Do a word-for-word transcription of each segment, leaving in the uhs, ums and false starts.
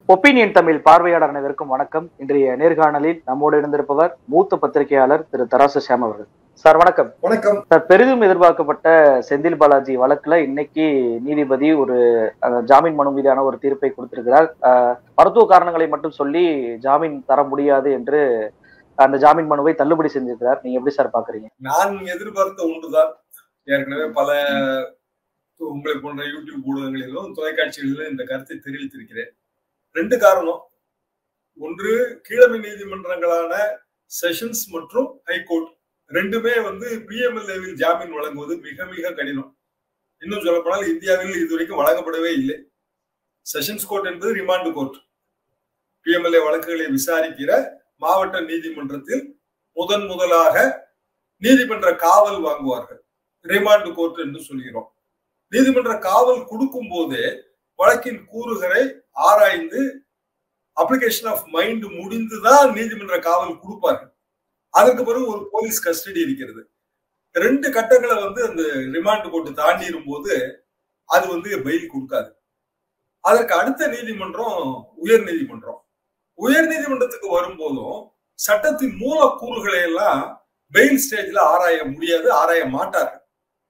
Opinion Tamil பார்வையாளர் அனைவருக்கும் வணக்கம். இன்றைய நேர்காணலில் நம்மோடு இருந்திருப்பவர் மூத்த பத்திரிகையாளர் திரு தராசு ஷியாம் அவர்கள். சார் வணக்கம். வணக்கம் சார், பெரிதும் எதிர்பார்க்கப்பட்ட செந்தில் பாலாஜி வழக்குல இன்னைக்கு நீதிபதி ஒரு ஜாமீன் மனு மீதான ஒரு தீர்ப்பை கொடுத்திருக்கிறார். மருத்துவ காரணங்களை மட்டும் சொல்லி ஜாமீன் தர முடியாது என்று அந்த ஜாமீன் மனுவை தள்ளுபடி செஞ்சிருக்கிறார். நீங்க எப்படி சார் பாக்குறீங்க? நான் எதிர்பார்த்த ஒன்றுதான். ஏற்கனவே பல உங்களை போன்ற யூடியூப் ஊடகங்களிலும் தொலைக்காட்சிகளிலும் இந்த கருத்தை தெரிவித்திருக்கிறேன். ரெண்டு காரணம். ஒன்று, கீழமை நீதிமன்றங்களான செஷன்ஸ் மற்றும் ஹைகோர்ட் ரெண்டுமே வந்து பிஎம்எல்ஏவில் ஜாமீன் வழங்குவது மிக மிக கடினம். இன்னும் சொல்லப்போனால் இந்தியாவில் இதுவரைக்கும் வழங்கப்படவே இல்லை. செஷன்ஸ் கோர்ட் என்பது ரிமாண்ட் கோர்ட். பிஎம்எல்ஏ வழக்குகளை விசாரிக்கிற மாவட்ட நீதிமன்றத்தில் முதன் முதலாக நீதிமன்ற காவல் வாங்குவார்கள். ரிமாண்ட் கோர்ட் என்று சொல்கிறோம். நீதிமன்ற காவல் கொடுக்கும் போதே வழக்கின் கூறுகளை ஆராய்ந்து அப்ளிகேஷன் ஆஃப் மைண்ட் முடிந்துதான் நீதிமன்ற காவல் கொடுப்பார்கள். அதற்கு பிறகு ஒரு போலீஸ் கஸ்டடி இருக்கிறது. ரெண்டு கட்டங்களை வந்து அந்த ரிமாண்ட் கோர்ட் தாண்டிடும் போது அது வந்து பெயில் கொடுக்காது. அதற்கு அடுத்த நீதிமன்றம் உயர் நீதிமன்றம். உயர் நீதிமன்றத்துக்கு வரும்போதும் சட்டத்தின் மூலக்கூறுகளை எல்லாம் பெயில் ஸ்டேஜ்ல ஆராய முடியாது, ஆராய மாட்டார்கள்.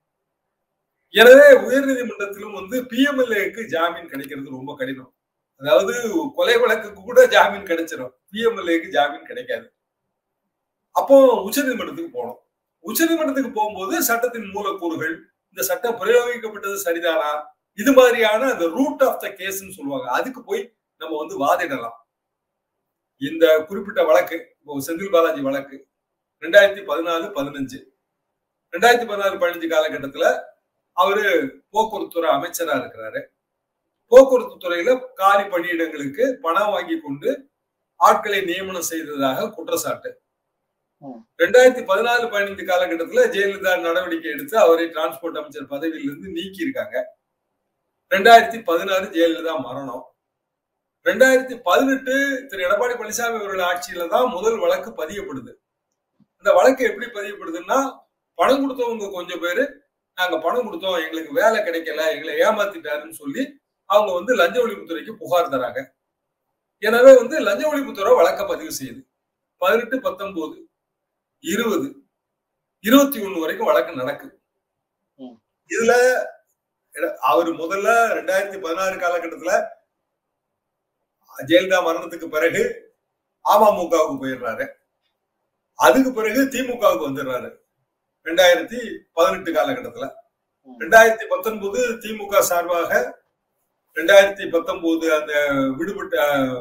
எனவே உயர் நீதிமன்றத்திலும் வந்து பிஎம்எல்ஏக்கு ஜாமீன் கிடைக்கிறது ரொம்ப கடினம். அதாவது கொலை வழக்குக்கு கூட ஜாமீன் கிடைச்சிடும், பிஎம்எல்ஏக்கு ஜாமீன் கிடைக்காது. அப்போ உச்ச நீதிமன்றத்துக்கு போனோம். உச்ச நீதிமன்றத்துக்கு போகும்போது சட்டத்தின் மூலக்கூறுகள், இந்த சட்டம் பிரயோகிக்கப்பட்டது சரிதானா, இது மாதிரியான அந்த ரூட் ஆஃப் த கேஸ்ன்னு சொல்லுவாங்க, அதுக்கு போய் நம்ம வந்து வாதிடலாம். இந்த குறிப்பிட்ட வழக்கு, இப்போ செந்தில் பாலாஜி வழக்கு ரெண்டாயிரத்தி பதினாலு பதினஞ்சு ரெண்டாயிரத்தி பதினாலு பதினஞ்சு காலகட்டத்துல அவரு போக்குவரத்து துறை அமைச்சரா இருக்கிறாரு. போக்குவரத்து துறையில காலி பணியிடங்களுக்கு பணம் வாங்கி கொண்டு ஆட்களை நியமனம் செய்ததாக குற்றச்சாட்டு. ரெண்டாயிரத்தி பதினாலு பதினைந்து காலகட்டத்துல ஜெயலலிதா நடவடிக்கை எடுத்து அவரை டிரான்ஸ்போர்ட் அமைச்சர் பதவியிலிருந்து நீக்கி இருக்காங்க. ரெண்டாயிரத்தி பதினாறு ஜெயலலிதா மரணம். ரெண்டாயிரத்தி பதினெட்டு திரு எடப்பாடி பழனிசாமி அவர்கள் ஆட்சியில தான் முதல் வழக்கு பதியப்படுது. இந்த வழக்கு எப்படி பதியப்படுதுன்னா, பணம் கொடுத்தவங்க கொஞ்சம் பேரு நாங்க பணம் கொடுத்தோம், எங்களுக்கு வேலை கிடைக்கல, எங்களை ஏமாத்திட்டாருன்னு சொல்லி அவங்க வந்து லஞ்ச ஒழிப்புத்துறைக்கு புகார் தராங்க. எனவே வந்து லஞ்ச ஒழிப்புத்துறை வழக்க பதிவு செய்யுது. பதினெட்டு பத்தொன்பது இருபது இருபத்தி ஒண்ணு வரைக்கும் வழக்கு நடக்குது. இதுல அவரு முதல்ல ரெண்டாயிரத்தி பதினாறு காலகட்டத்துல ஜெயலலிதா மரணத்துக்கு பிறகு அமமுகவுக்கு போயிடுறாரு. அதுக்கு பிறகு திமுகவுக்கு வந்துடுறாரு ரெண்டாயிரத்தி பதினெட்டு காலகட்டத்துல. ரெண்டாயிரத்தி பத்தொன்பது திமுக சார்பாக ரெண்டாயிரத்தி பத்தொன்பது அந்த விடுபட்ட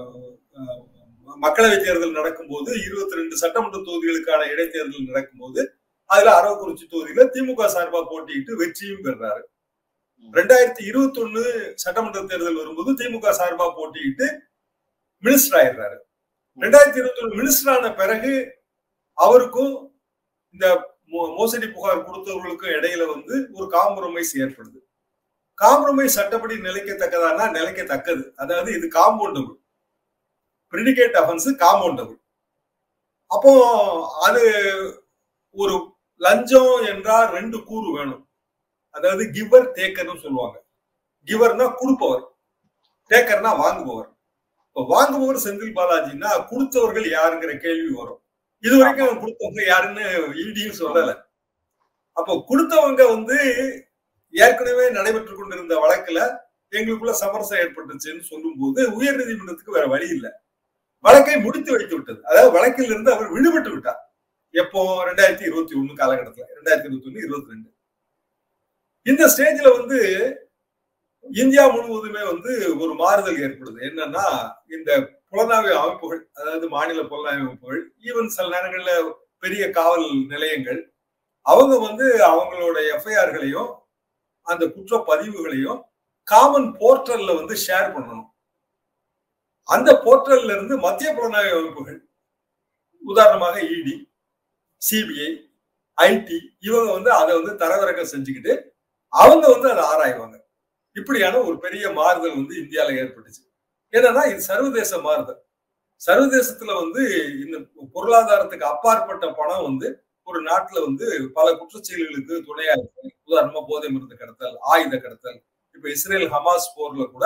மக்களவை தேர்தல் நடக்கும் போது இருபத்தி ரெண்டு சட்டமன்ற தொகுதிகளுக்கான இடைத்தேர்தல் நடக்கும் போது அதுல அரவக்குறிச்சி தொகுதியில திமுக சார்பா போட்டியிட்டு வெற்றியும் பெறாரு. ரெண்டாயிரத்தி இருபத்தி ஒண்ணு சட்டமன்ற தேர்தல் வரும்போது திமுக சார்பா போட்டியிட்டு மினிஸ்டர் ஆயிடுறாரு. ரெண்டாயிரத்தி இருபத்தி ஒண்ணு மினிஸ்டர் ஆன பிறகு அவருக்கும் இந்த மோசடி புகார் கொடுத்தவர்களுக்கும் இடையில வந்து ஒரு காம்ப்ரமைஸ் ஏற்படுது. காம்ப்ரமைஸ் சட்டப்படி நிலைக்கத்தக்கதானா நிலைக்கத்தக்கது. அதாவது இது காம்பவுண்டபிள், பிரிடிகேட் அஃபென்ஸ் காம்பவுண்டபிள். அப்போ அது ஒரு லஞ்சம் என்றால் ரெண்டு கூறு வேணும். அதாவது கிவர் டேக்கர்னு சொல்லுவாங்க. கிவர்னா கொடுப்பவர், டேக்கர்னா வாங்குபவர். இப்ப வாங்குபவர் செந்தில் பாலாஜின்னா கொடுத்தவர்கள் யாருங்கிற கேள்வி வரும். இது வரைக்கும் கொடுத்தவங்க யாருன்னு இடியும் சொல்லல. அப்போ கொடுத்தவங்க வந்து ஏற்கனவே நடைபெற்று கொண்டிருந்த வழக்குல எங்களுக்குள்ள சமரசம் ஏற்பட்டுச்சுன்னு சொல்லும் போது உயர் நீதிமன்றத்துக்கு வேற வழி இல்லை, வழக்கை முடித்து வைத்து விட்டது. அதாவது வழக்கில் இருந்து அவர் விடுபட்டு விட்டார். எப்போ? ரெண்டாயிரத்தி இருபத்தி ஒண்ணு காலகட்டத்துல, ரெண்டாயிரத்தி இருபத்தி ஒண்ணு இருபத்தி ரெண்டு இந்த ஸ்டேஜ்ல வந்து இந்தியா முழுவதுமே வந்து ஒரு மாறுதல் ஏற்படுது. என்னன்னா, இந்த புலனாய்வு அமைப்புகள், அதாவது மாநில புலனாய்வு அமைப்புகள், ஈவன் சில நேரங்கள்ல பெரிய காவல் நிலையங்கள், அவங்க வந்து அவங்களோட எஃப்ஐஆர்களையும் அந்த குற்ற பதிவுகளையும் காமன் போர்ட்டல்ல வந்து ஷேர் பண்ணணும். அந்த போர்ட்டல்ல இருந்து மத்திய புலனாய்வு அமைப்புகள், உதாரணமாக இடி, சிபிஐ, ஐடி, இவங்க வந்து அதை வந்து தரவிறக்கம் செஞ்சுக்கிட்டு அவங்க வந்து அதை ஆராய்வாங்க. இப்படியான ஒரு பெரிய மாறுதல் வந்து இந்தியால ஏற்பட்டுச்சு. என்னன்னா, இது சர்வதேச மாறுதல். சர்வதேசத்துல வந்து இந்த பொருளாதாரத்துக்கு அப்பாற்பட்ட பணம் வந்து ஒரு நாட்டுல வந்து பல குற்றச்செயல்களுக்கு துணையா இருக்கு. உதாரணமா போதை மருந்து கடத்தல், ஆயுத கடத்தல். இப்ப இஸ்ரேல் ஹமாஸ் போர்ல கூட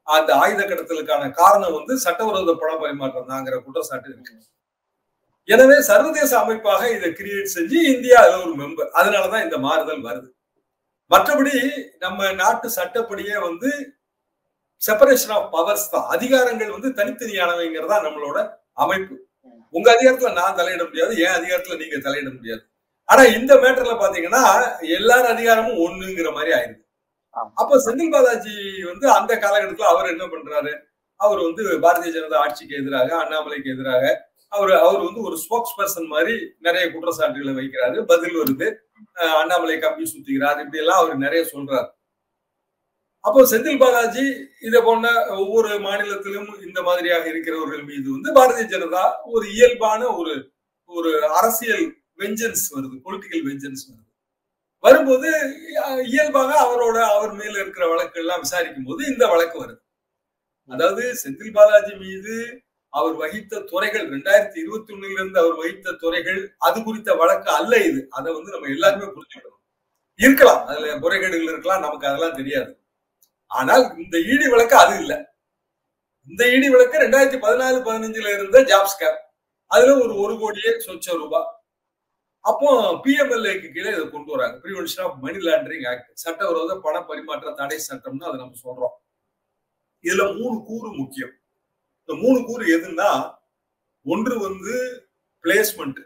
அந்த ஆயுத கடத்தலுக்கான காரணம் வந்து சட்டவிரோத பண பரிமாற்றம் தாங்கிற குற்றச்சாட்டு இருக்கு. எனவே சர்வதேச அமைப்பாக இதை கிரியேட் செஞ்சு இந்தியா அதுல ஒரு மெம்பர். அதனாலதான் இந்த மாறுதல் வருது. மற்றபடி நம்ம நாட்டு சட்டப்படியே வந்து செப்பரேஷன் ஆஃப் பவர்ஸ் தான். அதிகாரங்கள் வந்து தனித்தனியானவைங்கிறதா நம்மளோட அமைப்பு. உங்க அதிகாரத்துல நான் தலையிட முடியாது, என் அதிகாரத்துல நீங்க தலையிட முடியாது. ஆனா இந்த மேட்டர்ல பாத்தீங்கன்னா எல்லாரும் அதிகாரமும் ஒண்ணுங்கிற மாதிரி ஆயிடுது. அப்ப செந்தில் பாலாஜி வந்து அந்த காலகட்டத்துல அவர் என்ன பண்றாரு, அவர் வந்து பாரதிய ஜனதா ஆட்சிக்கு எதிராக, அண்ணாமலைக்கு எதிராக அவர் அவர் வந்து ஒரு ஸ்போக்ஸ் பர்சன் மாதிரி நிறைய குற்றச்சாட்டுகளை வைக்கிறாரு. பதில் வருது, அண்ணாமலை கம்பி சுத்திக்கிறார், இப்படி எல்லாம் அவர் நிறைய சொல்றாரு. அப்போ செந்தில் பாலாஜி இதை போன்ற ஒவ்வொரு மாநிலத்திலும் இந்த மாதிரியாக இருக்கிறவர்கள் மீது வந்து பாரதிய ஜனதா ஒரு இயல்பான ஒரு ஒரு அரசியல் வெஞ்சன்ஸ் வருது, பொலிட்டிக்கல் வெஞ்சன்ஸ் வருது. வரும்போது இயல்பாக அவரோட அவர் மேல இருக்கிற வழக்கு எல்லாம் விசாரிக்கும் போது இந்த வழக்கு வருது. அதாவது செந்தில் பாலாஜி மீது அவர் வகித்த துறைகள், ரெண்டாயிரத்தி இருபத்தி ஒண்ணுல இருந்து அவர் வகித்த துறைகள், அது குறித்த வழக்கு அல்ல இது. அதை வந்து நம்ம எல்லாருமே புரிஞ்சுக்கணும். இருக்கலாம் அதுல முறைகேடுகள் இருக்கலாம், நமக்கு அதெல்லாம் தெரியாது. ஆனால் இந்த ஈடி வழக்கு அது இல்ல. இந்த ஈடி வழக்கு ரெண்டாயிரத்தி பதினாலு பதினஞ்சுல இருந்த ஜாப்ஸ் கேப், அதுல ஒரு ஒரு கோடியே சொச்ச ரூபாய். அப்போ பிஎம்எல்ஏக்கு கீழே இதை கொண்டு வராங்க, prevention of money laundering act, சட்டவிரோத பண பரிமாற்ற தடை சட்டம்னு அதை நம்ம சொல்றோம். இதுல மூணு கூறு முக்கியம். இந்த மூணு கூறு எதுன்னா, ஒன்று வந்து பிளேஸ்மெண்ட்,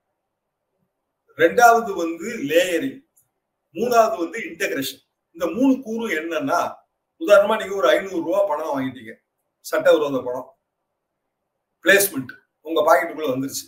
ரெண்டாவது வந்து லேயரிங், மூணாவது வந்து இன்டகிரேஷன். இந்த மூணு கூறு என்னன்னா, உதாரணமா நீங்க ஒரு ஐநூறு ரூபாய் பணம் வாங்கிட்டீங்க, சட்டவிரோத பணம், பிளேஸ்மெண்ட் உங்க பாக்கெட்டுக்குள்ள வந்துருச்சு.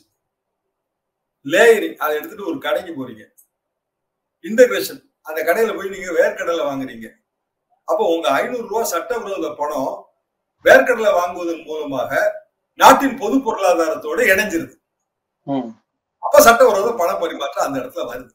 லேயரிங், அதை எடுத்துட்டு ஒரு கடைக்கு போறீங்க. இன்டகிரேஷன், அந்த கடையில போய் நீங்க வேர்க்கடலை வாங்குறீங்க. அப்போ உங்க ஐநூறு ரூபாய் சட்டவிரோத பணம் வேர்க்கடலை வாங்குவதன் மூலமாக நாட்டின் பொது பொருளாதாரத்தோட இணைஞ்சிருது. அப்ப சட்டவிரோத பண பரிமாற்றம் அந்த இடத்துல வருது.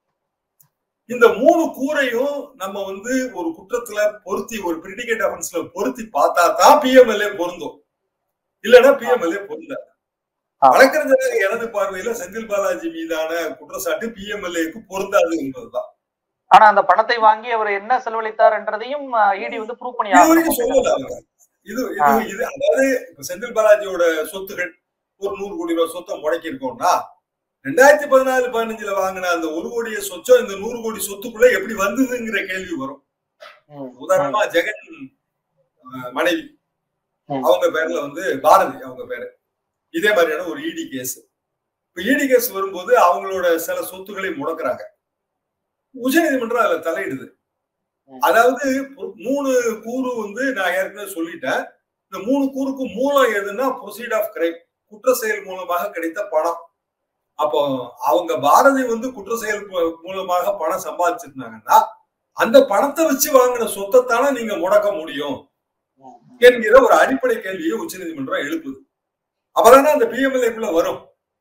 இந்த மூணு கூரையும் நம்ம வந்து ஒரு குற்றத்துல பொருத்தி, ஒரு பிரிடிகேட் அஃபென்ஸ்ல பொருத்தி பார்த்தா தான் பிஎம்எல்ஏ பொருந்தும், இல்லைன்னா பிஎம்எல்ஏ பொருந்தாது. வழக்கறிஞராக எனது பார்வையில செந்தில் பாலாஜி மீதான குற்றச்சாட்டு பிஎம்எல்ஏக்கு பொருந்தாது என்பதுதான். ஆனா அந்த பணத்தை வாங்கி அவர் என்ன செலவழித்தார் என்றதையும் ஈடி வந்து ப்ரூவ் பண்ணி சொல்லல. இது இது அதாவது இப்ப செந்தில் பாலாஜியோட சொத்துகள் ஒரு நூறு கோடி ரூபாய் சொத்தை முடக்கி இருக்கோம்னா, ரெண்டாயிரத்தி பதினாலு பதினஞ்சுல வாங்கின அந்த ஒரு கோடிய சொச்சம் இந்த நூறு கோடி சொத்துக்குள்ள எப்படி வந்ததுங்கிற கேள்வி வரும். உதாரணமா ஜெகன் மனைவி, அவங்க பேர்ல வந்து பாரதி அவங்க பேரு, இதே மாதிரியான ஒரு இடி கேஸ். இப்ப இடி கேஸ் வரும்போது அவங்களோட சில சொத்துக்களை முடக்குறாங்க. உச்சநீதிமன்றம் அதுல தலையிடுது. அதாவது மூணு கூறு வந்து நான் ஏற்கனவே சொல்லிட்டேன். இந்த மூணு கூறுக்கு மூலம் எதுன்னா ப்ரொசீட் ஆஃப் கிரைம், குற்ற செயல் மூலமாக கிடைத்த பணம். அப்போ அவங்க பாரதி வந்து குற்ற செயல் மூலமாக பணம் சம்பாதிச்சிருந்தாங்கன்னா அந்த பணத்தை வச்சு வாங்கின சொத்தைத்தானே நீங்க முடக்க முடியும் என்கிற ஒரு அடிப்படை கேள்வியை உச்சநீதிமன்றம் எழுப்புது. அப்பதானே அந்த பிஎம்எல்ஏக்குள்ள வரும்.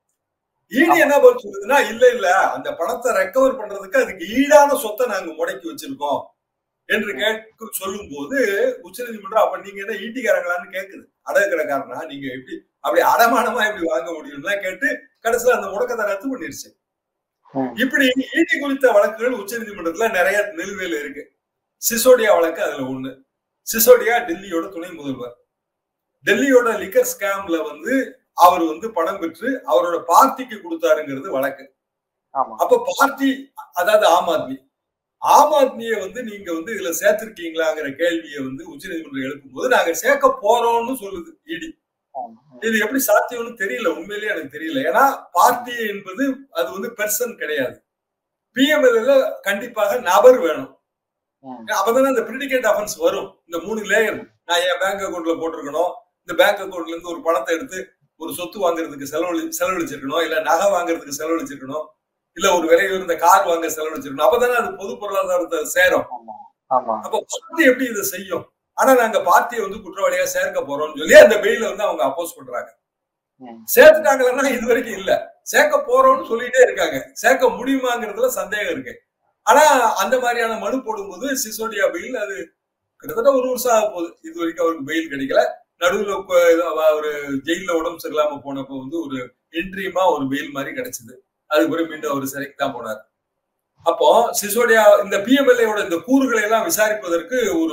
ஈடி என்ன பதில் சொல்லுதுன்னா, இல்ல இல்ல அந்த பணத்தை ரெக்கவர் பண்றதுக்கு அதுக்கு ஈடான சொத்தை நாங்க முடக்கி வச்சிருக்கோம் என்று கேட்க சொல்லும் போது உச்சநீதிமன்றம் அப்ப நீங்க என்ன ஈட்டிக்காரங்களான்னு கேக்குது. அடகுறக்காரனா நீங்க எப்படி அப்படி அடமானமா எப்படி வாங்க முடியும்னா கேட்டு கடைசியில அந்த முடக்கத்தை ரத்து பண்ணிருச்சு. இப்படி ஈடி குறித்த வழக்குகள் உச்சநீதிமன்றத்துல நிறைய நிலுவையில் இருக்கு. சிசோடியா வழக்கு அதுல ஒண்ணு. சிசோடியா டெல்லியோட துணை முதல்வர். டெல்லியோட லிக்கர் ஸ்கேம்ல வந்து அவர் வந்து பணம் பெற்று அவரோட பார்ட்டிக்கு கொடுத்தாருங்கிறது வழக்கு. அப்ப பார்ட்டி அதாவது ஆம் ஆத்மி, ஆம் ஆத்மியை வந்து நீங்க வந்து இதுல சேர்த்திருக்கீங்களாங்கிற கேள்வியை வந்து உச்சநீதிமன்றம் எழுப்பும் போது நாங்க சேர்க்க போறோம்னு சொல்லுது ஈடி. இது எப்படி சாத்தியம்னு தெரியல, உண்மையிலேயே எனக்கு தெரியல. ஏன்னா பார்ட்டி என்பது அது வந்து பெர்சன் கிடையாது. பிஎம்எல்ஏல கண்டிப்பாக நபர் வேணும். அப்பதானே அந்த பிரிடிகேட் அஃபென்ஸ் வரும். இந்த மூணு லேயர், நான் என் பேங்க் அக்கௌண்ட்ல போட்டிருக்கணும், இந்த பேங்க் அக்கௌண்ட்ல இருந்து ஒரு பணத்தை எடுத்து ஒரு சொத்து வாங்குறதுக்கு செலவழி செலவழிச்சிருக்கணும், இல்ல நகை வாங்குறதுக்கு செலவழிச்சிருக்கணும், இல்ல ஒரு விலையில இருந்த கார் வாங்க செலவழிச்சிருக்கணும். அப்பதானே அது பொது பொருளாதாரத்தை சேரும். அப்ப பார்ட்டி எப்படி இதை செய்யும்? ஆனா நாங்க பார்ட்டியை வந்து குற்றவாளியா சேர்க்க போறோம்னு சொல்லி அந்த பெயில வந்து அவங்க அப்போஸ் பண்றாங்க. சேர்த்துட்டாங்கன்னா இது வரைக்கும் இல்ல, சேர்க்க போறோம்னு சொல்லிட்டே இருக்காங்க. சேர்க்க முடியுமாங்கிறதுல சந்தேகம் இருக்கு. ஆனா அந்த மாதிரியான மனு போடும்போது சிசோடியா பெயில் அது கிட்டத்தட்ட ஒரு வருஷம் ஆக போகுது. இது வரைக்கும் அவருக்கு பெயில் கிடைக்கல. நடுவுல ஒரு ஜெயில உடம்பு சரியில்லாம போனப்போ வந்து ஒரு என்ட்ரியுமா ஒரு பெயில் மாதிரி கிடைச்சது. அதுக்கு மீண்டும் அவர் சிறைக்கு தான் போனார். அப்போ சிசோடியா இந்த பிஎம்எல்ஏவோட இந்த கூறுகளை எல்லாம் விசாரிப்பதற்கு ஒரு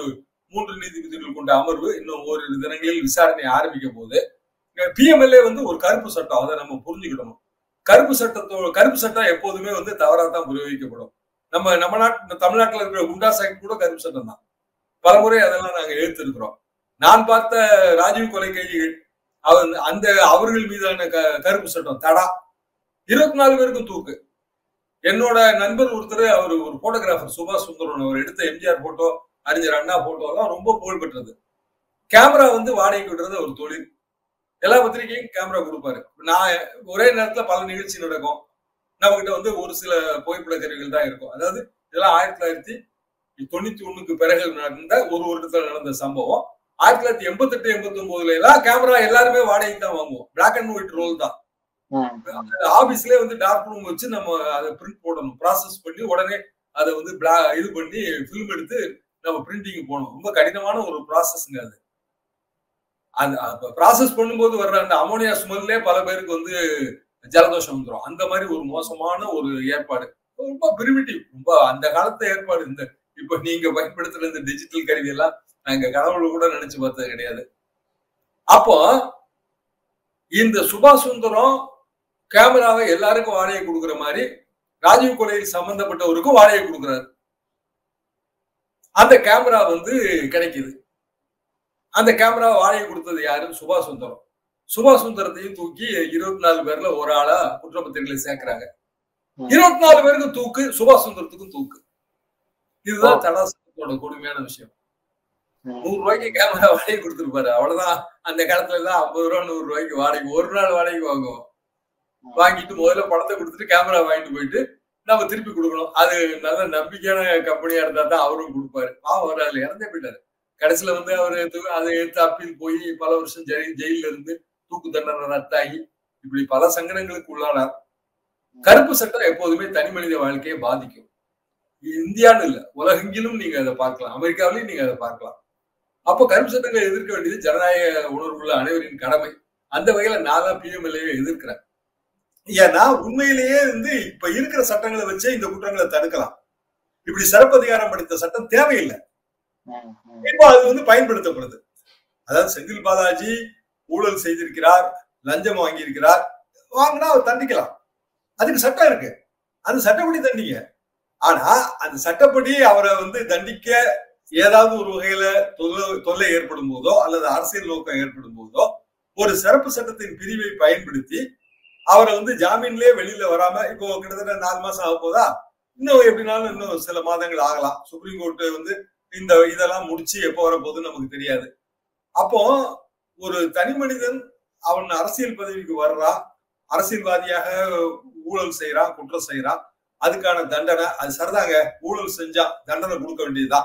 மூன்று நீதிபதிகள் கொண்ட அமர்வு இன்னும் ஓரிரு தினங்களில் விசாரணை ஆரம்பிக்க போது பிஎம்எல்ஏ வந்து ஒரு கருப்பு சட்டம், அதை நம்ம புரிஞ்சுக்கிடணும். கருப்பு சட்டத்தோட கருப்பு சட்டம் எப்போதுமே வந்து தவறாதான் பிரயோகிக்கப்படும். நம்ம நம்ம நாட்டு தமிழ்நாட்டில் இருக்கிற குண்டாஸ் ஆக்ட் கூட கருப்பு சட்டம் தான். பலமுறை அதெல்லாம் நாங்க எழுத்திருக்கிறோம். நான் பார்த்த ராஜீவ் கொலை கைதிகள் அந்த அவர்கள் மீதான கருப்பு சட்டம் தடா, இருபத்தி நாலு பேருக்கும் தூக்கு. என்னோட நண்பர் ஒருத்தர், அவர் ஒரு போட்டோகிராஃபர், சுபாஷ் சுந்தரன், அவர் எடுத்த எம்ஜிஆர் போட்டோ, அறிஞர் அண்ணா போட்டோ எல்லாம் ரொம்ப புகழ் பெற்றது. கேமரா வந்து வாடகைக்கு விடுறது ஒரு தொழில். எல்லா பத்திரிகையும் கேமரா கொடுப்பாரு. நான் ஒரே நேரத்துல பல நிகழ்ச்சி நடக்கும். நம்ம கிட்ட வந்து ஒரு சில புகைப்பட கருவிகள் தான் இருக்கும். அதாவது இதெல்லாம் ஆயிரத்தி தொள்ளாயிரத்தி தொண்ணூத்தி ஒண்ணுக்கு பிறகு நடந்த ஒரு வருடத்துல நடந்த சம்பவம். ஆயிரத்தி தொள்ளாயிரத்தி எண்பத்தி எட்டு எண்பத்தி ஒன்பதுல எல்லாம் கேமரா எல்லாருமே வாடகைக்கு தான் வாங்குவோம். பிளாக் அண்ட் ஒயிட் ரோல் தான். ஆபீஸ்லயே வந்து டார்க் ரூம் வச்சு நம்ம அதை பிரிண்ட் போடணும், ப்ராசஸ் பண்ணி உடனே அதை வந்து இது பண்ணி பிலிம் எடுத்து நம்ம பிரிண்டிங் போகணும். ரொம்ப கடினமான ஒரு ப்ராசஸ்ங்க அது. அந்த ப்ராசஸ் பண்ணும்போது வர்ற அந்த அமோனியா ஸ்மெல்லே பல பேருக்கு வந்து ஜலதோஷம் வந்துடும். அந்த மாதிரி ஒரு மோசமான ஒரு ஏற்பாடு, ரொம்ப பிரிமிட்டிவ், ரொம்ப அந்த காலத்து ஏற்பாடு. இந்த இப்ப நீங்க பயன்படுத்துற இந்த டிஜிட்டல் கருவி எல்லாம் நாங்க கடவுளை கூட நினைச்சு பார்த்தது கிடையாது. அப்போ இந்த சுபாஷ் சுந்தரம் கேமராவை எல்லாருக்கும் வாடகை கொடுக்குற மாதிரி ராஜீவ் கொலையில் சம்பந்தப்பட்டவருக்கும் வாடகை கொடுக்குறாரு. அந்த கேமரா வந்து கிடைக்குது. அந்த கேமரா வாடகை கொடுத்தது யாரு? சுபாஷ் சுந்தரம். சுபாஷ் சுந்தரத்தையும் தூக்கி இருபத்தி நாலு பேர்ல ஒரு ஆளா குற்றப்பத்திரிகைகளை சேர்க்கிறாங்க. இருபத்தி நாலு பேருக்கு தூக்கு, சுபாஷ் சுந்தரத்துக்கும் தூக்கு. இதுதான் தடா சட்டத்தோட கொடுமையான விஷயம். நூறு ரூபாய்க்கு கேமரா வாடகை கொடுத்துருப்பாரு, அவ்வளவுதான். அந்த காலத்துல எல்லாம் ஐம்பது ரூபா நூறு ரூபாய்க்கு வாடகை, ஒரு நாள் வாடகை வாங்குவோம். வாங்கிட்டு முதல்ல படத்தை கொடுத்துட்டு கேமரா வாங்கிட்டு போயிட்டு நம்ம திருப்பி கொடுக்கணும். அது நல்ல நம்பிக்கையான கம்பெனியா இருந்தா தான் அவரும் கொடுப்பாரு. பாவம், அவர் அதுல இறந்தே போயிட்டாரு. கடைசியில வந்து அவரு அதை எடுத்து அப்பீல் போய் பல வருஷம் ஜெயில இருந்து தூக்கு தண்டனை ரத்தாகி இப்படி பல சங்கடங்களுக்கு உள்ளானார். கருப்பு சட்டம் எப்போதுமே தனி மனித வாழ்க்கையை பாதிக்கும். இந்தியான்னு இல்ல, உலகெங்கிலும் நீங்க அதை பார்க்கலாம், அமெரிக்காவிலையும் நீங்க அதை பார்க்கலாம். அப்போ கருப்பு சட்டங்களை எதிர்க்க வேண்டியது ஜனநாயக உணர்வுள்ள அனைவரின் கடமை. அந்த வகையில நான் தான் பிஎம்எல்ஏ எதிர்க்கிறேன். ஏன்னா உண்மையிலேயே வந்து இப்ப இருக்கிற சட்டங்களை வச்சே இந்த குற்றங்களை தடுக்கலாம். இப்படி சிறப்பு அதிகாரம் படைத்த சட்டம் தேவையில்லை. இப்போ அது வந்து பயன்படுத்தப்படுது. அதாவது செந்தில் பாலாஜி ஊழல் செய்திருக்கிறார், லஞ்சம் வாங்கி இருக்கிறார், வாங்கினா அவர் தண்டிக்கலாம். அதுக்கு சட்டம் இருக்கு, அந்த சட்டப்படி தண்டிங்க. ஆனா அந்த சட்டப்படி அவரை வந்து தண்டிக்க ஏதாவது ஒரு வகையில தொல்லை தொல்லை ஏற்படும் போதோ அல்லது அரசியல் நோக்கம் ஏற்படும் போதோ ஒரு சிறப்பு சட்டத்தின் பிரிவை பயன்படுத்தி அவரை வந்து ஜாமீன்லயே வெளியில வராம, இப்போ கிட்டத்தட்ட நாலு மாசம் ஆக போதா, இன்னும் எப்படினாலும் இன்னும் சில மாதங்கள் ஆகலாம். சுப்ரீம் கோர்ட் வந்து இந்த இதெல்லாம் முடிச்சு எப்போ வரப்போகுதுன்னு நமக்கு தெரியாது. அப்போ ஒரு தனி மனிதன் அவன் அரசியல் பதவிக்கு வர்றான், அரசியல்வாதியாக ஊழல் செய்யறான், குற்றம் செய்யறான், அதுக்கான தண்டனை அது சரிதாங்க. ஊழல் செஞ்சா தண்டனை கொடுக்க வேண்டியதுதான்.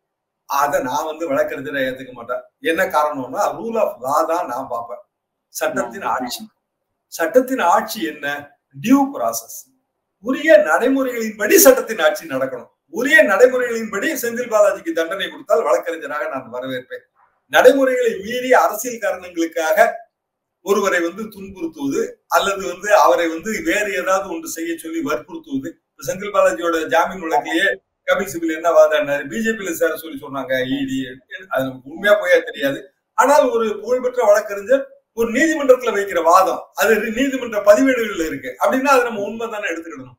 அதை நான் வந்து வழக்கறிஞரை ஏத்துக்க மாட்டேன். என்ன காரணம்னா ரூல் ஆஃப் லா தான் நான் பார்ப்பேன். சட்டத்தின் ஆட்சி. சட்டத்தின் ஆட்சி என்ன? Due process. உரிய நடைமுறைகளின்படி சட்டத்தின் ஆட்சி நடக்கணும். உரிய நடைமுறைகளின்படி செந்தில் பாலாஜிக்கு தண்டனை கொடுத்தால் வழக்கறிஞராக நான் வரவேற்பேன். நடைமுறைகளை மீறி அரசியல் காரணங்களுக்காக ஒருவரை வந்து துன்புறுத்துவது அல்லது வந்து அவரை வந்து வேறு ஏதாவது ஒன்று செய்ய சொல்லி வற்புறுத்துவது. செந்தில் பாலாஜியோட ஜாமீன் வழக்கிலேயே கபில் சிபில் என்ன வாதாடினாரு, பிஜேபியில சேர சொல்லி சொன்னாங்க இடி. அது நமக்கு உண்மையா போயா தெரியாது. ஆனால் ஒரு புகழ்பெற்ற வழக்கறிஞர் ஒரு நீதிமன்றத்துல வைக்கிற வாதம் அது நீதிமன்ற பதிவேடுகள்ல இருக்கு அப்படின்னா அது நம்ம உண்மை தானே எடுத்துக்கிடணும்.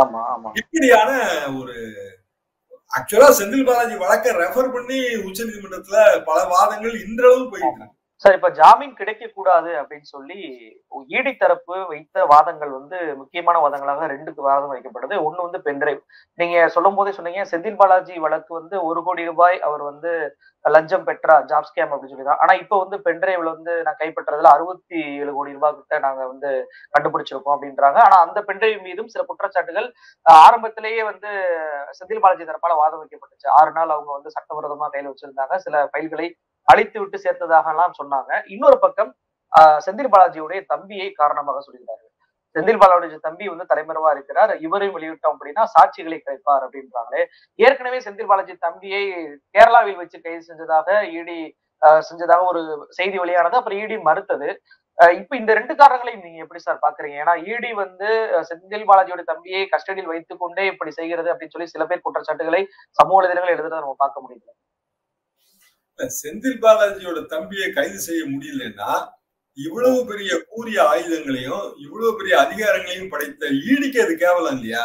இப்படியான ஒரு ஆக்சுவலா செந்தில் பாலாஜி வழக்கை ரெஃபர் பண்ணி உச்ச நீதிமன்றத்துல பல வாதங்கள் இன்றளவு போயிட்டு இருக்கு. சார், இப்ப ஜாமீன் கிடைக்க கூடாது அப்படின்னு சொல்லி ஈடி தரப்பு வைத்த வாதங்கள் வந்து முக்கியமான வாதங்களாக ரெண்டுக்கு வாதம் வைக்கப்படுது. ஒண்ணு வந்து பென்டிரைவ். நீங்க சொல்லும் போதே சொன்னீங்க செந்தில் பாலாஜி வழக்கு வந்து ஒரு கோடி ரூபாய் அவர் வந்து லஞ்சம் பெற்றா, ஜாப் ஸ்கேம் அப்படின்னு சொல்லிதான். ஆனா இப்ப வந்து பென்டிரைவ்ல வந்து நான் கைப்பற்றதுல அறுபத்தி ஏழு கோடி ரூபாய் கிட்ட நாங்க வந்து கண்டுபிடிச்சிருக்கோம் அப்படின்றாங்க. ஆனா அந்த பென்டிரைவ் மீதும் சில குற்றச்சாட்டுகள் ஆரம்பத்திலேயே வந்து செந்தில் பாலாஜி தரப்பால வாதம் வைக்கப்பட்டுச்சு. ஆறு நாள் அவங்க வந்து சட்டவிரோதமா கையில வச்சிருந்தாங்க, சில ஃபைல்களை அழித்து விட்டு சேர்த்ததாக எல்லாம் சொன்னாங்க. இன்னொரு பக்கம் ஆஹ் செந்தில் பாலாஜியுடைய தம்பியை காரணமாக சொல்லியிருந்தாரு. செந்தில் பாலாஜி தம்பி வந்து தலைமறைவா இருக்கிறார், இவரையும் வெளியிட்டோம் அப்படின்னா சாட்சிகளை கிடைப்பார் அப்படின்றாங்களே. ஏற்கனவே செந்தில் பாலாஜி தம்பியை கேரளாவில் வச்சு கைது செஞ்சதாக இடி ஆஹ் செஞ்சதாக ஒரு செய்தி வெளியானது. அப்புறம் இடி மறுத்தது. இப்ப இந்த ரெண்டு காரணங்களையும் நீங்க எப்படி சார் பாக்குறீங்க? ஏன்னா இடி வந்து செந்தில் பாலாஜியோட தம்பியை கஸ்டடியில் வைத்துக் கொண்டே இப்படி செய்கிறது அப்படின்னு சொல்லி சில பேர் குற்றச்சாட்டுகளை சமூக வலைதளங்கள் எழுதுறதை நம்ம பார்க்க முடியல. செந்தில் பாலாஜியோட தம்பியை கைது செய்ய முடியலன்னா இவ்வளவு பெரிய கூறிய ஆயுதங்களையும் இவ்வளவு பெரிய அதிகாரங்களையும் படைத்த ஈடிக்கு அது கேவலம் இல்லையா?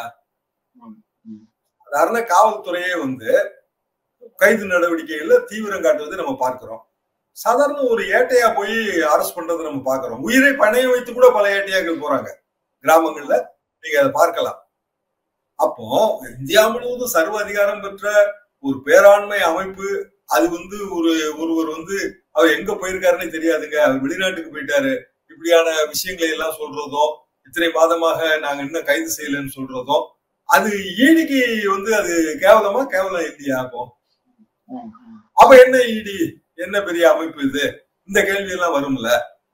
சாதாரண காவல்துறையே வந்து கைது நடவடிக்கைகள்ல தீவிரம் காட்டுவதை நம்ம பார்க்கிறோம். சாதாரண ஒரு ஏட்டையா போய் அரெஸ்ட் பண்றதை நம்ம பார்க்கிறோம். உயிரை பணைய வைத்து கூட பல ஏட்டையாக்கள் போறாங்க கிராமங்கள்ல, நீங்க அதை பார்க்கலாம். அப்போ இந்தியா முழுவதும் சர்வ அதிகாரம் பெற்ற ஒரு பேராண்மை அமைப்பு, அது வந்து ஒரு ஒருவர் வந்து அவர் எங்க போயிருக்காருன்னே தெரியாதுங்க, அவர் வெளிநாட்டுக்கு போயிட்டாரு, இப்படியான விஷயங்களை எல்லாம் சொல்றதும், இத்தனை மாதமாக நாங்க இன்னும் கைது செய்யலன்னு சொல்றதும், அது ஈடிக்கு வந்து அது கேவலமா? கேவலம் இல்லையா? அப்போ அப்ப என்ன ஈடி, என்ன பெரிய அமைப்பு இது? இந்த கேள்வி எல்லாம் வரும்ல.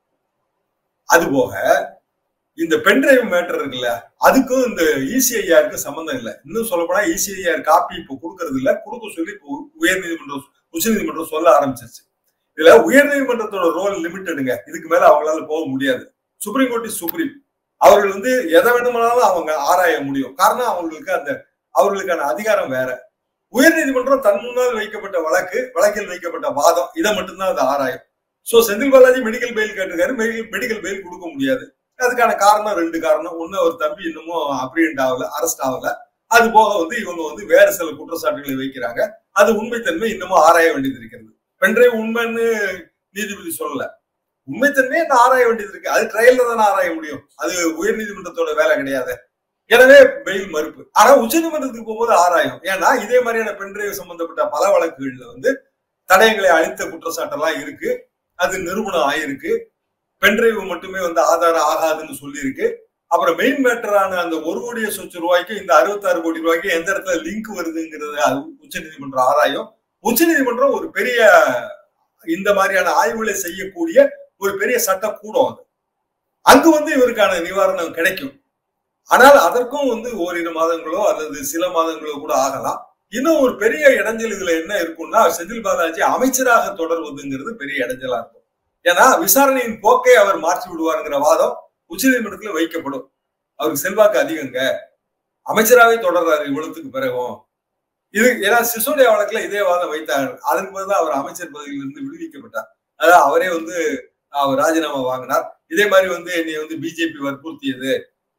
அது போக இந்த பென்டிரைவ் மேட்டர் இருக்குல்ல, அதுக்கும் இந்த இசிஐஆருக்கு சம்பந்தம் இல்லை. இன்னும் சொல்ல போனா இசிஐஆர் காப்பி இப்போ கொடுக்கறது இல்ல, கொடுக்க சொல்லி இப்போ உயர் நீதிமன்றம் உச்ச நீதிமன்றம் சொல்ல ஆரம்பிச்சிருச்சு. இதுல உயர் நீதிமன்றத்தோட ரோல் லிமிட்டடுங்க, இதுக்கு மேல அவங்களால போக முடியாது. Supreme court is supreme. அவர்கள் வந்து எதை வேணுமானாலும் அவங்க ஆராய முடியும். காரணம் அவங்களுக்கு அந்த அவர்களுக்கான அதிகாரம் வேற. உயர் நீதிமன்றம் தன் முன்னால் வைக்கப்பட்ட வழக்கு, வழக்கில் வைக்கப்பட்ட வாதம், இதை மட்டும்தான் அது ஆராயும். So Senthil Balaji medical bail கேட்டிருக்காரு, மெடிக்கல் பெயில் கொடுக்க முடியாது. அதுக்கான காரணம் ரெண்டு காரணம். ஒண்ணு, அவர் தம்பி இன்னமும் அப்ரியண்ட் ஆகல, அரெஸ்ட் ஆகல. அது போக வந்து இவங்க வந்து வேற சில குற்றச்சாட்டுகளை வைக்கிறாங்க. அது உண்மைத்தன்மை இன்னமும் ஆராய வேண்டியது இருக்கிறது. பென்டிரைவ் உண்மைன்னு நீதிபதி சொல்லல, உண்மைத்தன்மையை என்ன ஆராய வேண்டியது இருக்கு. அது ட்ரையல்ல தானே ஆராய முடியும், அது உயர் நீதிமன்றத்தோட வேலை கிடையாது. எனவே பெயில் மறுப்பு. ஆனா உச்ச நீதிமன்றத்துக்கு போகும்போது ஆராயும். ஏன்னா இதே மாதிரியான பென்டிரைவ் சம்பந்தப்பட்ட பல வழக்குகள்ல வந்து தடயங்களை அளித்த குற்றச்சாட்டெல்லாம் இருக்கு, அது நிரூபணம் ஆயிருக்கு. பென்டிரைவ் மட்டுமே வந்து ஆதாரம் ஆகாதுன்னு சொல்லி இருக்கு. அப்புறம் மெயின் மேட்டரான அந்த ஒரு கோடிய சொச்சு ரூபாய்க்கு இந்த அறுபத்தி ஆறு கோடி ரூபாய்க்கு எந்த இடத்துல லிங்க் வருதுங்கிறது அது உச்ச நீதிமன்றம் ஆராயும். உச்ச நீதிமன்றம் ஒரு பெரிய இந்த மாதிரியான ஆய்வுகளை செய்யக்கூடிய ஒரு பெரிய சட்ட கூடம் அது. அங்கு வந்து இவருக்கான நிவாரணம் கிடைக்கும். ஆனால் அதற்கும் வந்து ஓரிரு மாதங்களோ அல்லது சில மாதங்களோ கூட ஆகலாம். இன்னும் ஒரு பெரிய இடைஞ்சல் இதுல என்ன இருக்கும்னா, செந்தில் பாலாஜி அமைச்சராக தொடர்வதுங்கிறது பெரிய இடைஞ்சலா இருக்கும். ஏன்னா விசாரணையின் போக்கை அவர் மாற்றி விடுவாருங்கிற வாதம் உச்ச நீதிமன்றத்துல வைக்கப்படும். அவருக்கு செல்வாக்கு அதிகங்க, அமைச்சராகவே தொடர்றாரு இவ்வளவுக்கு பிறகும். இது ஏன்னா சிசோடியா வழக்குல இதே வாதம் வைத்தார். அதற்கு பிறகுதான் அவர் அமைச்சர் பதவியிலிருந்து விடுவிக்கப்பட்டார். அதாவது அவரே வந்து அவர் ராஜினாமா வாங்கினார். இதே மாதிரி வந்து என்னை வந்து பிஜேபி வற்புறுத்தியது,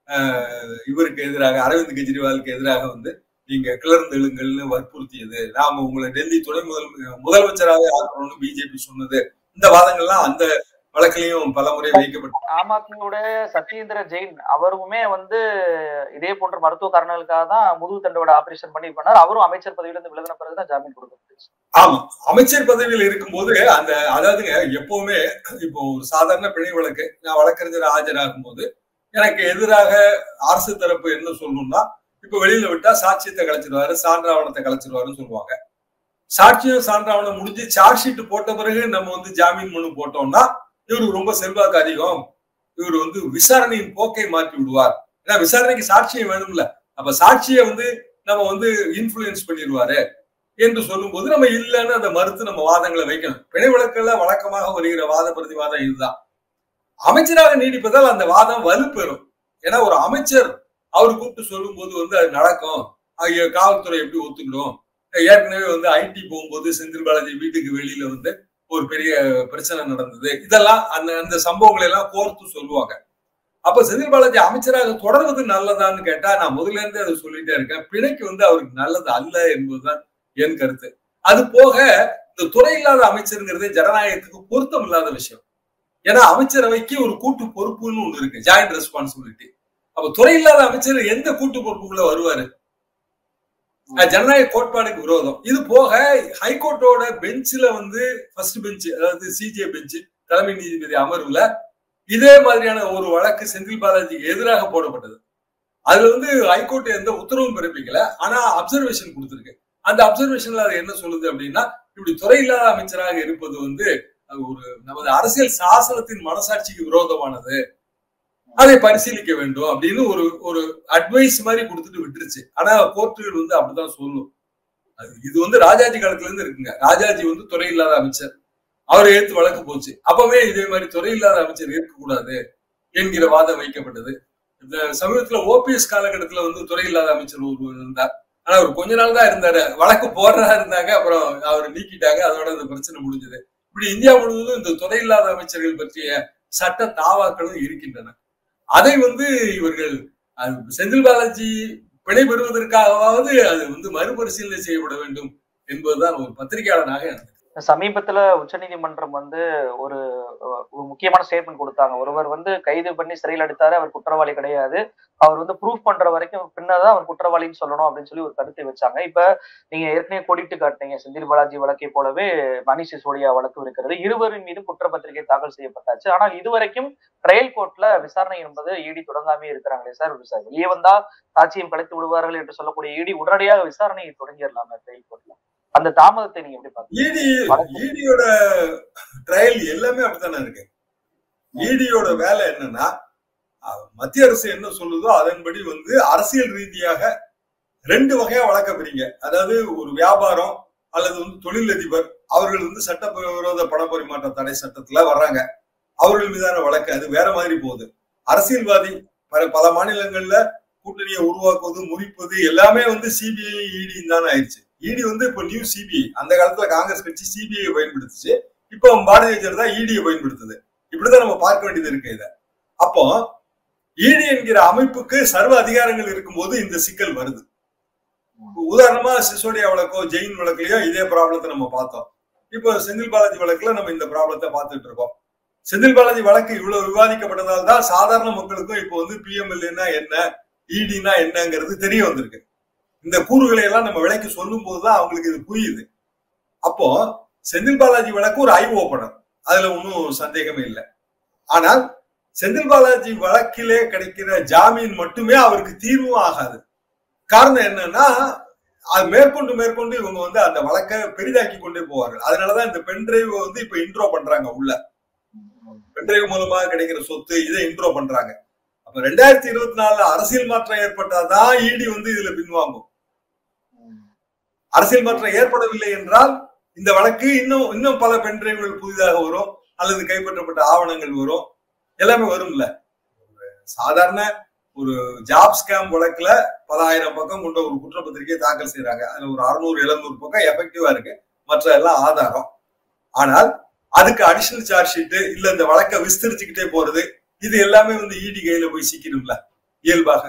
இவருக்கு எதிராக அரவிந்த் கெஜ்ரிவாலுக்கு எதிராக வந்து நீங்க கிளர்ந்து எழுங்கள்னு வற்புறுத்தியது, நாம உங்களை டெல்லி துணை முதல் முதலமைச்சராக ஆக்கணும்னு பிஜேபி சொன்னது, இந்த வாதங்கள்லாம் அந்த வழக்கிலையும் பல முறை வைக்கப்பட்டது. ஆம் ஆத்மியோட சத்யேந்திர ஜெயின் அவருமே வந்து இதே போன்ற மருத்துவ காரணங்களுக்காக தான் முதுகு தண்டோட ஆபரேஷன் பண்ணி பண்ணார். அவரும் அமைச்சர் பதவியில இருந்து விலகின பிறகுதான் ஜாமீன் கொடுக்கப்பட்டுச்சு. ஆமா, அமைச்சர் பதவியில் இருக்கும்போது அந்த அதாவதுங்க எப்பவுமே இப்போ ஒரு சாதாரண பிணை வழக்கு நான் வழக்கறிஞர் ஆஜராகும் போது எனக்கு எதிராக அரசு தரப்பு என்ன சொல்லணும்னா, இப்ப வெளியில விட்டா சாட்சியத்தை கலைச்சிருவாரு, சான்றாவணத்தை கலைச்சிருவாருன்னு சொல்லுவாங்க. சாட்சியம் சான்றாவணம் முடிஞ்சு சார்ஜ் ஷீட் போட்ட பிறகு நம்ம வந்து ஜாமீன் மனு போட்டோம்னா இவருக்கு ரொம்ப செல்வாக்கு அதிகம், இவர் வந்து விசாரணையின் போக்கை மாற்றி விடுவார். ஏன்னா விசாரணைக்கு சாட்சியம் வேணும்ல, அப்ப சாட்சியை வந்து நம்ம வந்து இன்ஃபுளுயன்ஸ் பண்ணிடுவாரு என்று சொல்லும் போது நம்ம இல்லைன்னு அந்த மறுத்து நம்ம வாதங்களை வைக்கணும். பிணை வழக்குல வழக்கமாக வருகிற வாத பிரதிவாதம் இதுதான். அமைச்சராக நீடிப்பதால் அந்த வாதம் வலுப்பெறும். ஏன்னா ஒரு அமைச்சர் அவர் கூப்பிட்டு சொல்லும் போது வந்து அது நடக்கும், காவல்துறை எப்படி ஒத்துக்கணும். ஏற்கனவே வந்து ஐடி போகும்போது செந்தில் பாலாஜி வீட்டுக்கு வெளியில வந்து ஒரு பெரிய பிரச்சனை நடந்தது, இதெல்லாம் அந்த அந்த சம்பவங்களை எல்லாம் கோர்த்து சொல்லுவாங்க. அப்ப செந்தில் பாலாஜி அமைச்சராக தொடர்வது நல்லதான்னு கேட்டா நான் முதல்ல இருந்தே அதை சொல்லிட்டே இருக்கேன், பிணைக்கு வந்து அவருக்கு நல்லது அல்ல என்பதுதான் என் கருத்து. அது போக இந்த துறை இல்லாத அமைச்சருங்கிறது ஜனநாயகத்துக்கு பொருத்தம் இல்லாத விஷயம். ஏன்னா அமைச்சரவைக்கு ஒரு கூட்டு பொறுப்புன்னு ஒண்ணு இருக்கு, ஜாயிண்ட் ரெஸ்பான்சிபிலிட்டி. அப்ப துறை இல்லாத அமைச்சர் எந்த கூட்டு பொறுப்புக்குள்ள வருவாரு? ஜனநாயக கோட்பாடுக்கு விரோதம். இது போக ஹைகோர்ட்டோட பெஞ்சில வந்து ஃபர்ஸ்ட் பெஞ்ச், அதாவது சிஜே பெஞ்ச் தலைமை நீதிபதி அமர்வுல இதே மாதிரியான ஒரு வழக்கு செந்தில் பாலாஜிக்கு எதிராக போடப்பட்டது. அதுல வந்து ஹைகோர்ட் எந்த உத்தரவும் பிறப்பிக்கல, ஆனா அப்சர்வேஷன் கொடுத்திருக்கு. அந்த அப்சர்வேஷன்ல அது என்ன சொல்லுது அப்படின்னா, இப்படி துறை இல்லாத அமைச்சராக இருப்பது வந்து ஒரு நமது அரசியல் சாசனத்தின் மனசாட்சிக்கு விரோதமானது, அதை பரிசீலிக்க வேண்டும் அப்படின்னு ஒரு ஒரு அட்வைஸ் மாதிரி கொடுத்துட்டு விட்டுருச்சு. ஆனா கோர்ட்டுகள் வந்து அப்படிதான் சொல்லும். இது வந்து ராஜாஜி காலத்துல இருந்து இருக்குங்க. ராஜாஜி வந்து துறை இல்லாத அமைச்சர், அவரை ஏற்று வழக்கு போச்சு. அப்பவே இதே மாதிரி துறை இல்லாத அமைச்சர் இருக்கக்கூடாது என்கிற வாதம் வைக்கப்பட்டது. இந்த சமீபத்துல ஓபிஎஸ் காலகட்டத்துல வந்து துறை இல்லாத அமைச்சர் ஒருவர் இருந்தார். ஆனா அவர் கொஞ்ச நாள் தான் இருந்தாரு. வழக்கு போடுறதா இருந்தாங்க, அப்புறம் அவர் நீக்கிட்டாங்க. அதோட இந்த பிரச்சனை முடிஞ்சது. இப்படி இந்தியா முழுவதும் இந்த துறை இல்லாத அமைச்சர்கள் பற்றிய சட்ட தாவாக்களும் இருக்கின்றன. அதை வந்து இவர்கள் செந்தில் பாலாஜி பிழை பெறுவதற்காகவாவது அது வந்து மறுபரிசீலனை செய்யப்பட வேண்டும் என்பதுதான் ஒரு பத்திரிகையாளனாக எனக்கு. சமீபத்துல உச்சநீதிமன்றம் வந்து ஒரு ஒரு முக்கியமான ஸ்டேட்மெண்ட் கொடுத்தாங்க. ஒருவர் வந்து கைது பண்ணி சிறையில் அடைத்தாரு, அவர் குற்றவாளி கிடையாது, அவர் வந்து ப்ரூஃப் பண்ற வரைக்கும் பின்னதான் அவர் குற்றவாளின்னு சொல்லணும் அப்படின்னு சொல்லி ஒரு கருத்தை வச்சாங்க. இப்ப நீங்க ஏற்கனவே கொடிட்டு காட்டினீங்க, செந்தில் பாலாஜி வழக்கை போலவே மணிஷ் சிசோடியா வழக்கு இருக்கிறது. இருவரின் மீது குற்றப்பத்திரிகை தாக்கல் செய்யப்பட்டாச்சு. ஆனால் இதுவரைக்கும் ட்ரையல் கோர்ட்ல விசாரணை என்பது இடி தொடங்காமே இருக்கிறாங்களே சார். வெளியே வந்தா சாட்சியம் கலைத்து விடுவார்கள் என்று சொல்லக்கூடிய இடி உடனடியாக விசாரணையை தொடங்கிடலாம் ட்ரையல் கோர்ட்ல. அந்த தாமதத்தை நீங்க எப்படி பாக்குறீங்க? ஈடியோட ட்ரையல் எல்லாமே அப்படித்தானே இருக்கு. ஈடியோட வேலை என்னன்னா, மத்திய அரசு என்ன சொல்லுதோ அதன்படி வந்து அரசியல் ரீதியாக ரெண்டு வகையா வழக்க பிரிங்க. அதாவது ஒரு வியாபாரம் அல்லது வந்து தொழிலதிபர் அவர்கள் வந்து சட்டவிரோத பண பரிமாற்ற தடை சட்டத்துல வர்றாங்க, அவர்கள் மீதான வழக்கு அது வேற மாதிரி போகுது. அரசியல்வாதி பல மாநிலங்கள்ல கூட்டணியை உருவாக்குவது, முறிப்பது எல்லாமே வந்து சிபிஐ இடி தானே ஆயிடுச்சு. இடி வந்து இப்ப நியூ சிபிஐ. அந்த காலத்துல காங்கிரஸ் கட்சி சிபிஐ பயன்படுத்துச்சு, இப்போ பாரதிய ஜனதா இடியை பயன்படுத்துது. இப்படிதான் நம்ம பார்க்க வேண்டியது இருக்கு இத. அப்போ இடி என்கிற அமைப்புக்கு சர்வ அதிகாரங்கள் இருக்கும்போது இந்த சிக்கல் வருது. உதாரணமா சிசோடியா வழக்கோ ஜெயின் வழக்குலயோ இதே ப்ராப்ளத்தை நம்ம பார்த்தோம். இப்போ செந்தில் பாலாஜி வழக்குல நம்ம இந்த ப்ராப்ளத்தை பார்த்துட்டு இருக்கோம். செந்தில் பாலாஜி வழக்கு இவ்வளவு விவாதிக்கப்பட்டதால் தான் சாதாரண மக்களுக்கும் இப்போ வந்து பிஎம்எல்ஏனா என்ன, இடினா என்னங்கிறது தெரிய வந்திருக்கு. இந்த கூறுகளை எல்லாம் நம்ம விலைக்கு சொல்லும் போதுதான் அவங்களுக்கு இது புரியுது. அப்போ செந்தில் பாலாஜி வழக்கு ஒரு ஐ ஓபனர், அதுல ஒன்னும் சந்தேகமே இல்லை. ஆனால் செந்தில் பாலாஜி வழக்கிலே கிடைக்கிற ஜாமீன் மட்டுமே அவருக்கு தீர்வும் ஆகாது. காரணம் என்னன்னா, அது மேற்கொண்டு மேற்கொண்டு இவங்க வந்து அந்த வழக்கை பெரிதாக்கி கொண்டே போவார்கள். அதனாலதான் இந்த பென்டிரைவ் வந்து இப்ப இன்ட்ரோ பண்றாங்க. உள்ள பென்டிரைவ் மூலமாக கிடைக்கிற சொத்து இதை இன்ட்ரோ பண்றாங்க. அப்ப ரெண்டாயிரத்தி இருபத்தி நாலுல அரசியல் மாற்றம் ஏற்பட்டாதான் இடி வந்து இதுல பின்வாங்கும். அரசியல் மாற்றம் ஏற்படவில்லை என்றால் இந்த வழக்கு இன்னும் இன்னும் பல பென்டிரைவ்கள் புதிதாக வரும், அல்லது கைப்பற்றப்பட்ட ஆவணங்கள் வரும், எல்லாமே வரும்ல. சாதாரண ஒரு ஜாப் ஸ்கேம் வழக்குல பல ஆயிரம் பக்கம் கொண்ட ஒரு குற்றப்பத்திரிகையை தாக்கல் செய்யறாங்க. அதுல ஒரு அறுநூறு எழுநூறு பக்கம் எஃபெக்டிவா இருக்கு, மற்ற எல்லாம் ஆதாரம். ஆனால் அதுக்கு அடிஷனல் சார்ஜ் ஷீட் இல்ல இந்த வழக்கை விஸ்தரிச்சுக்கிட்டே போறது, இது எல்லாமே வந்து இடி கையில போய் சிக்கணும்ல இயல்பாக.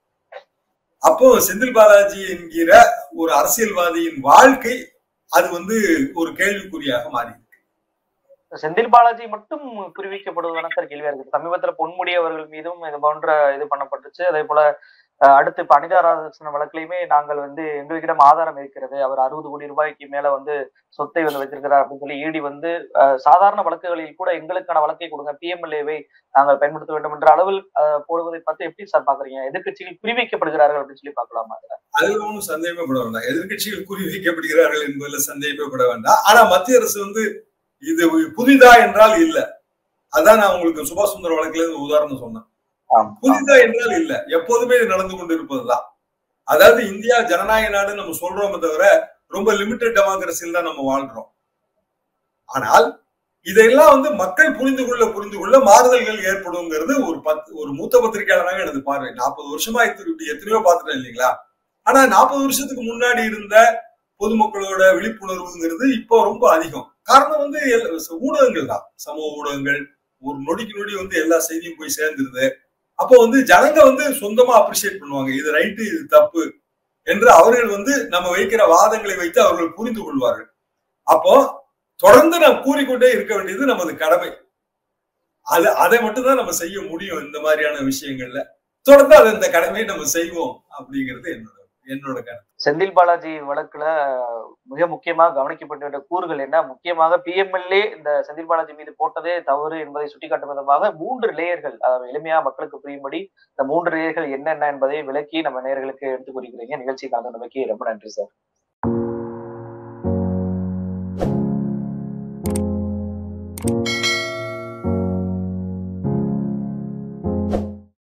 அப்போ செந்தில் பாலாஜி என்கிற ஒரு அரசியல்வாதியின் வாழ்க்கை அது வந்து ஒரு கேள்விக்குறியாக மாறி இருக்கு. செந்தில் பாலாஜி மட்டும் குறிவிக்கப்படுவதான சார் கேள்வியா இருக்கு. சமீபத்துல பொன்முடி அவர்கள் மீதும் இது போன்ற இது பண்ணப்பட்டுச்சு. அதே போல அடுத்து இப்ப அனிதா ராதாகிருஷ்ணன் வழக்குலையுமே நாங்கள் வந்து எங்களிடம் ஆதாரம் இருக்கிறது, அவர் அறுபது கோடி ரூபாய்க்கு மேல வந்து சொத்தை வந்து வச்சிருக்கிறார் அப்படின்னு சொல்லி இடி வந்து சாதாரண வழக்குகளில் கூட எங்களுக்கான வழக்கை கொடுங்க, பிஎம்எல்ஏவை நாங்கள் பயன்படுத்த வேண்டும் என்ற அளவில் போடுவதை பார்த்து எப்படி சார் பாக்குறீங்க? எதிர்கட்சிகள் குறிவைக்கப்படுகிறார்கள் அப்படின்னு சொல்லி பாக்கலாமா? அதுல ஒன்றும் சந்தேகப்பட வேண்டாம். எதிர்கட்சிகள் குறிவைக்கப்படுகிறார்கள் என்பதுல சந்தேகப்பட வேண்டாம். ஆனா மத்திய அரசு வந்து இது புதிதா என்றால் இல்ல. அதான் நான் உங்களுக்கு சுபாஷ் சுந்தர் வழக்குல இருந்து உதாரணம் சொன்னேன். புதிதா என்றால் இல்ல, எப்போதுமே இது நடந்து கொண்டு இருப்பதுதான். அதாவது இந்தியா ஜனநாயக நாடு நம்ம சொல்றோமே தவிர ரொம்ப லிமிடெட் டெமோக்ரஸியில் தான் நம்ம வாழ்றோம். ஆனால் இதெல்லாம் வந்து மக்கள் புரிந்து கொள்ள புரிந்து கொள்ள மாறுதல்கள் ஏற்படுங்கிறது ஒரு பத்து ஒரு மூத்த பத்திரிகையாளராக எனது பார்வை. நாற்பது வருஷமா எத்தனையோ பார்த்துட்டேன் இல்லைங்களா? ஆனா நாற்பது வருஷத்துக்கு முன்னாடி இருந்த பொதுமக்களோட விழிப்புணர்வுங்கிறது இப்போ ரொம்ப அதிகம். காரணம் வந்து ஊடகங்கள் தான், சமூக ஊடகங்கள். ஒரு நொடிக்கு நொடி வந்து எல்லா செய்தியும் போய் சேர்ந்துருது. அப்போ வந்து ஜனங்க வந்து சொந்தமா அப்ரிஷியேட் பண்ணுவாங்க, இது ரைட்டு இது தப்பு என்று அவர்கள் வந்து நம்ம வைக்கிற வாதங்களை வைத்து அவர்கள் புரிந்து கொள்வார்கள். அப்போ தொடர்ந்து நாம் கூறிக்கொண்டே இருக்க வேண்டியது நமது கடமை. அது அதை மட்டும்தான் நம்ம செய்ய முடியும். இந்த மாதிரியான விஷயங்கள்ல தொடர்ந்து அதை இந்த கடமையை நம்ம செய்வோம் அப்படிங்கிறது என்னோட என்னோட கருத்து. செந்தில் பாலாஜி வழக்குல மிக முக்கியமாக கவனிக்கப்பட்ட வேண்டிய கூறுகள் என்ன? முக்கியமாக பிஎம்எல்ஏ இந்த செந்தில் பாலாஜி மீது போட்டதே தவறு என்பதை சுட்டிக்காட்டும் விதமாக மூன்று லேயர்கள், அதாவது எளிமையா மக்களுக்கு புரியும்படி இந்த மூன்று லேயர்கள் என்னென்ன என்பதை விளக்கி நம்ம நேயர்களுக்கு எடுத்து கூறுகிறீங்க. நிகழ்ச்சி கலந்து நமக்கு ரொம்ப நன்றி சார்.